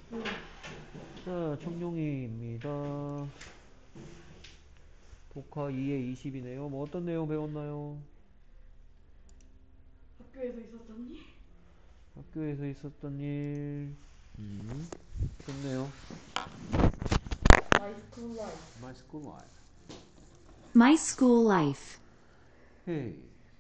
자, 청룡이입니다. 독화 2에 20이네요. 뭐 어떤 내용 배웠나요? 학교에서 있었던 일? 학교에서 있었던 일. 좋네요. My school life. My school life. My school life. Hey,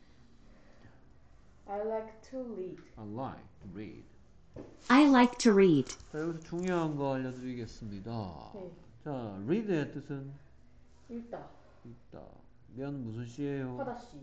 I like to read. I like to read. I like to read. 자, 여기서 중요한 거 알려드리겠습니다. 네. 자, read의 뜻은 읽다. 읽다. 면 무슨 시예요? 하다시.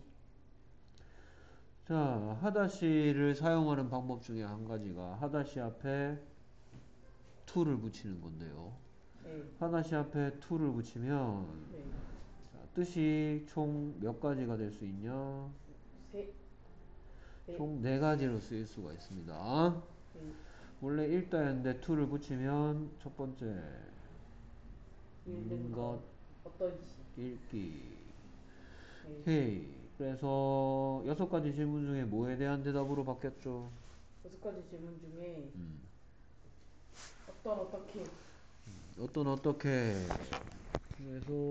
자, 하다시를 사용하는 방법 중에 한 가지가 하다시 앞에 to를 붙이는 건데요. 네. 하다시 앞에 to를 붙이면 네. 자, 뜻이 총 몇 가지가 될 수 있냐? 세. 네. 총 4가지로 쓰일 수가 있습니다. 네. 원래 읽다였는데 to를 붙이면 첫 번째 읽는 것. 어떤지. 읽기. 네. 오케이. 그래서 6가지 질문 중에 뭐에 대한 대답으로 바뀌었죠? 6가지 질문 중에 음. 어떻게 어떻게. 그래서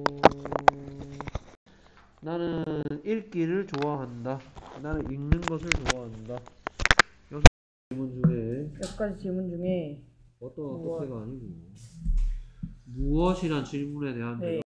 나는 읽기를 좋아한다. 나는 읽는 것을 좋아한다. 6질문 중에 몇 가지 질문 중에 어떻게가 아니고 무엇이란 질문에 대한 네.